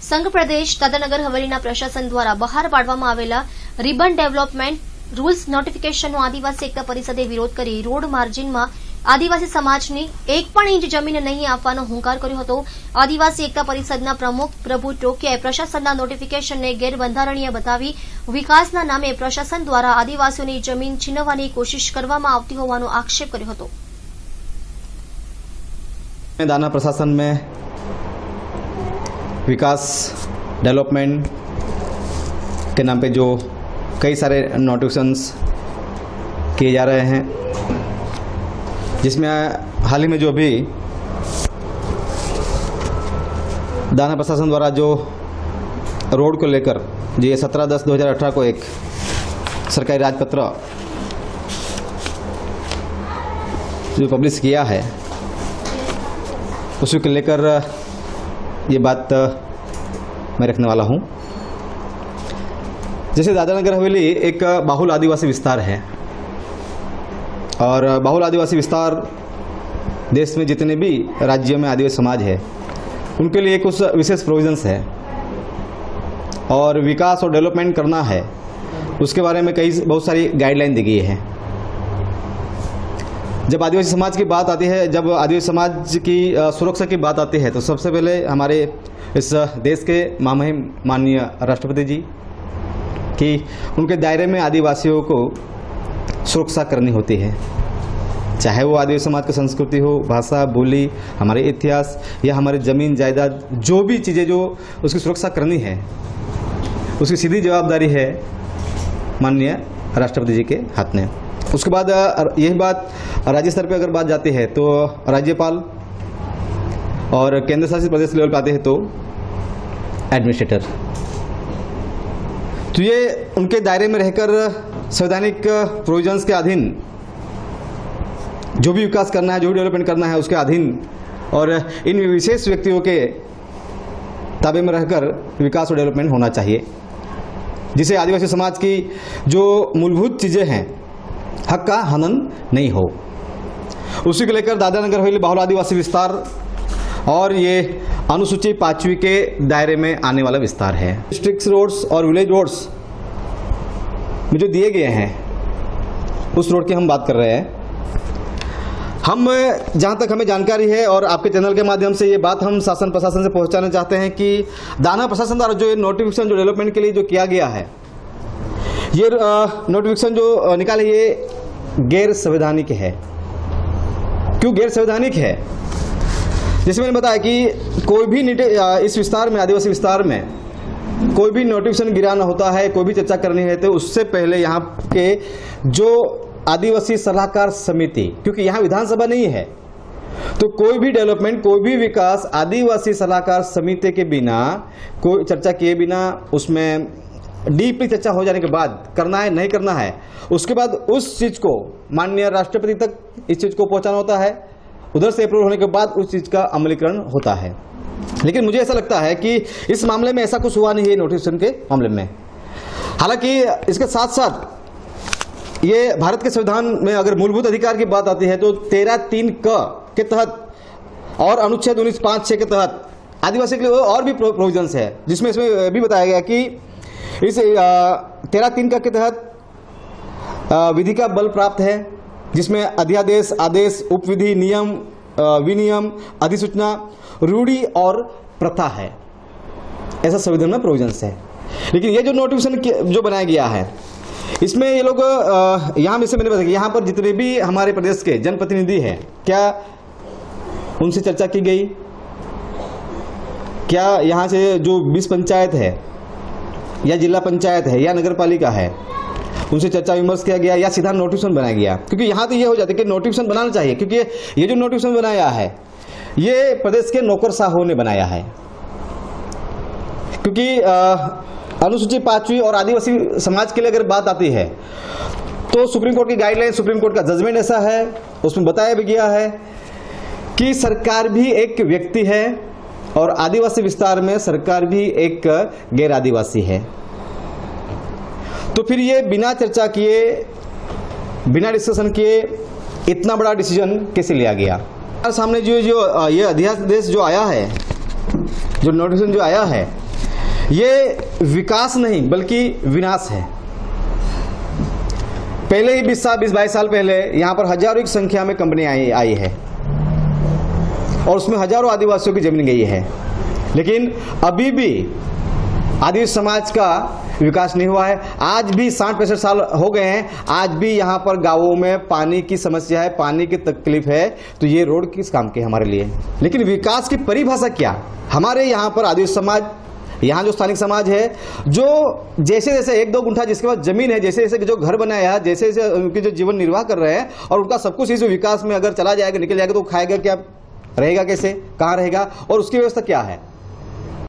સંઘ પ્રદેશ દાદરાનગર હવેલીના પ્રશાસન દ્વારા બહાર પાડવામાં આવેલા રિબન ડેવલપમેન્ટ રૂલ્સ નોટિફિકેશનનો આદિવાસી એકતા પરિષદે વિરોધ કરી રોડ માર્જિનમાં આદિવાસી સમાજની 1 પણ ઇંચ જમીન નહીં આપવાનો હુંકાર કર્યો હતો। આદિવાસી એકતા પરિષદના પ્રમુખ પ્રભુ ટોકિયાએ પ્રશાસનના નોટિફિકેશનને ગેરબંધારણીય बतावी વિકાસના નામે પ્રશાસન દ્વારા આદિવાસીઓની જમીન છીનવવાની કોશિશ કરવામાં આવતી હોવાનો આક્ષેપ કર્યો હતો। दाना प्रशासन में विकास डेवलपमेंट के नाम पे जो कई सारे नोटिफिकेशंस किए जा रहे हैं, जिसमें हाल ही में जो भी दाना प्रशासन द्वारा जो रोड को लेकर जो ये 17/10/2018 को एक सरकारी राजपत्र जो पब्लिश किया है, उसी को लेकर ये बात मैं रखने वाला हूँ। जैसे दादरानगर हवेली एक बाहुल आदिवासी विस्तार है और बाहुल आदिवासी विस्तार देश में जितने भी राज्यों में आदिवासी समाज है उनके लिए कुछ विशेष प्रोविजंस है और विकास और डेवलपमेंट करना है, उसके बारे में बहुत सारी गाइडलाइन दी गई है। जब आदिवासी समाज की बात आती है, जब आदिवासी समाज की सुरक्षा की बात आती है, तो सबसे पहले हमारे इस देश के महामहिम माननीय राष्ट्रपति जी कि उनके दायरे में आदिवासियों को सुरक्षा करनी होती है, चाहे वो आदिवासी समाज की संस्कृति हो, भाषा, बोली, हमारे इतिहास या हमारे ज़मीन जायदाद, जो भी चीज़ें जो उसकी सुरक्षा करनी है, उसकी सीधी जवाबदारी है माननीय राष्ट्रपति जी के हाथ में। उसके बाद यही बात राज्य स्तर पे अगर बात जाती है तो राज्यपाल और केंद्र शासित प्रदेश लेवल पे आते हैं तो एडमिनिस्ट्रेटर। तो ये उनके दायरे में रहकर संवैधानिक प्रोविजंस के अधीन जो भी विकास करना है, जो भी डेवलपमेंट करना है, उसके अधीन और इन विशेष व्यक्तियों के ताबे में रहकर विकास और डेवलपमेंट होना चाहिए, जिसे आदिवासी समाज की जो मूलभूत चीज़ें हैं हक का हनन नहीं हो। उसी को लेकर दादरानगर हवेली बाहुल आदिवासी विस्तार और ये अनुसूची 5वीं के दायरे में आने वाला विस्तार है। डिस्ट्रिक्ट रोड्स और विलेज रोड्स में जो दिए गए हैं उस रोड की हम बात कर रहे हैं। हम जहाँ तक हमें जानकारी है और आपके चैनल के माध्यम से ये बात हम शासन प्रशासन से पहुँचाना चाहते हैं कि दाना प्रशासन द्वारा जो नोटिफिकेशन जो डेवलपमेंट के लिए जो किया गया है, ये नोटिफिकेशन जो निकाले ये गैर संवैधानिक है। क्यों गैर संवैधानिक है? जैसे मैंने बताया कि कोई भी इस विस्तार में, आदिवासी विस्तार में कोई भी नोटिफिकेशन गिराना होता है, कोई भी चर्चा करनी है, तो उससे पहले यहाँ के जो आदिवासी सलाहकार समिति, क्योंकि यहाँ विधानसभा नहीं है, तो कोई भी डेवलपमेंट, कोई भी विकास आदिवासी सलाहकार समिति के बिना, कोई चर्चा किए बिना, उसमें डीपली चर्चा हो जाने के बाद करना है नहीं करना है, उसके बाद उस चीज़ को माननीय राष्ट्रपति तक इस चीज़ को पहुंचाना होता है, उधर से अप्रूव होने के बाद उस चीज़ का अमलीकरण होता है। लेकिन मुझे ऐसा लगता है कि इस मामले में ऐसा कुछ हुआ नहीं है नोटिफिकेशन के मामले में। हालांकि इसके साथ साथ ये भारत के संविधान में अगर मूलभूत अधिकार की बात आती है तो 13(3) के तहत और अनुच्छेद 19(5)(6) के तहत आदिवासी के लिए और भी प्रोविजंस है, जिसमें इसमें भी बताया गया कि इस 13(3) के तहत विधि का बल प्राप्त है, जिसमें अध्यादेश, आदेश, उपविधि, नियम, विनियम, अधिसूचना, रूढ़ी और प्रथा है। ऐसा संविधान में प्रोविजंस है। लेकिन ये जो नोटिफिकेशन जो बनाया गया है, इसमें ये लोग यहाँ में से मैंने बताया कि यहाँ पर जितने भी हमारे प्रदेश के जनप्रतिनिधि हैं, क्या उनसे चर्चा की गई? क्या यहाँ से जो 20 पंचायत है या जिला पंचायत है या नगर पालिका है, उनसे चर्चा विमर्श किया गया या सीधा नोटिफिकेशन बनाया गया? क्योंकि यहाँ तो ये हो जाता है कि नोटिफिकेशन बनाना चाहिए, क्योंकि ये जो नोटिफिकेशन बनाया है ये प्रदेश के नौकरशाहों ने बनाया है। क्योंकि अनुसूची 5वीं और आदिवासी समाज के लिए अगर बात आती है तो सुप्रीम कोर्ट की गाइडलाइन, सुप्रीम कोर्ट का जजमेंट ऐसा है, उसमें बताया भी गया है कि सरकार भी एक व्यक्ति है और आदिवासी विस्तार में सरकार भी एक गैर आदिवासी है। तो फिर ये बिना चर्चा किए, बिना डिस्कशन किए इतना बड़ा डिसीजन कैसे लिया गया? सामने जो ये अध्यादेश जो आया है, जो नोटिफिकेशन जो आया है, ये विकास नहीं बल्कि विनाश है। पहले ही 20-22 साल पहले यहां पर हजारों की संख्या में कंपनी आई है और उसमें हजारों आदिवासियों की जमीन गई है, लेकिन अभी भी आदिवासी समाज का विकास नहीं हुआ है। आज भी 60-65 साल हो गए हैं, आज भी यहाँ पर गांवों में पानी की समस्या है, पानी की तकलीफ है। तो ये रोड किस काम के हमारे लिए? लेकिन विकास की परिभाषा क्या? हमारे यहाँ पर आदिवासी समाज, यहाँ जो स्थानिक समाज है, जो जैसे जैसे 1-2 गुंठा जिसके पास जमीन है, जैसे जैसे जो घर बनाया है, जैसे जैसे उनके जो जीवन निर्वाह कर रहे हैं और उनका सब कुछ इस विकास में अगर चला जाएगा, निकल जाएगा, तो खाएगा क्या, रहेगा कैसे, कहाँ रहेगा और उसकी व्यवस्था क्या है?